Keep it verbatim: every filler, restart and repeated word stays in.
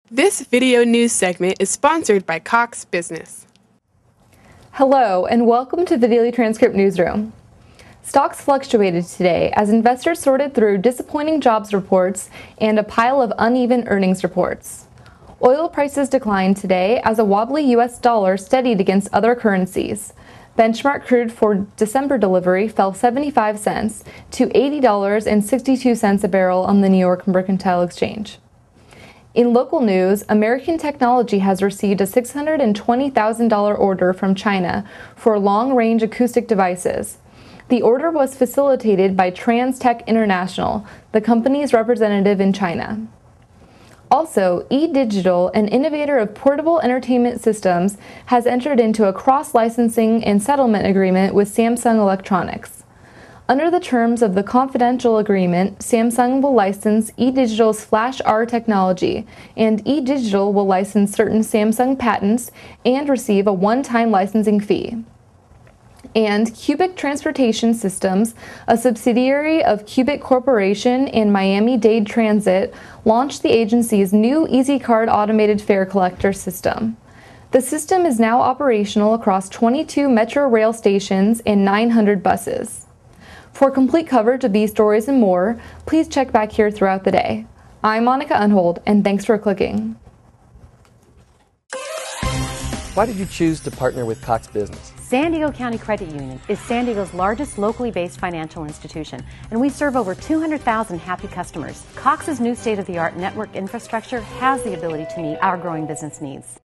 This video news segment is sponsored by Cox Business. Hello, and welcome to the Daily Transcript Newsroom. Stocks fluctuated today as investors sorted through disappointing jobs reports and a pile of uneven earnings reports. Oil prices declined today as a wobbly U S dollar steadied against other currencies. Benchmark crude for December delivery fell seventy-five cents to eighty dollars and sixty-two cents a barrel on the New York Mercantile Exchange. In local news, American Technology has received a six hundred twenty thousand dollars order from China for long-range acoustic devices. The order was facilitated by TransTech International, the company's representative in China. Also, eDigital, an innovator of portable entertainment systems, has entered into a cross-licensing and settlement agreement with Samsung Electronics. Under the terms of the confidential agreement, Samsung will license eDigital's Flash R technology, and eDigital will license certain Samsung patents and receive a one-time licensing fee. And Cubic Transportation Systems, a subsidiary of Cubic Corporation and Miami-Dade Transit, launched the agency's new EasyCard automated fare collector system. The system is now operational across twenty-two Metro rail stations and nine hundred buses. For complete coverage of these stories and more, please check back here throughout the day. I'm Monica Unhold, and thanks for clicking. Why did you choose to partner with Cox Business? San Diego County Credit Union is San Diego's largest locally based financial institution, and we serve over two hundred thousand happy customers. Cox's new state-of-the-art network infrastructure has the ability to meet our growing business needs.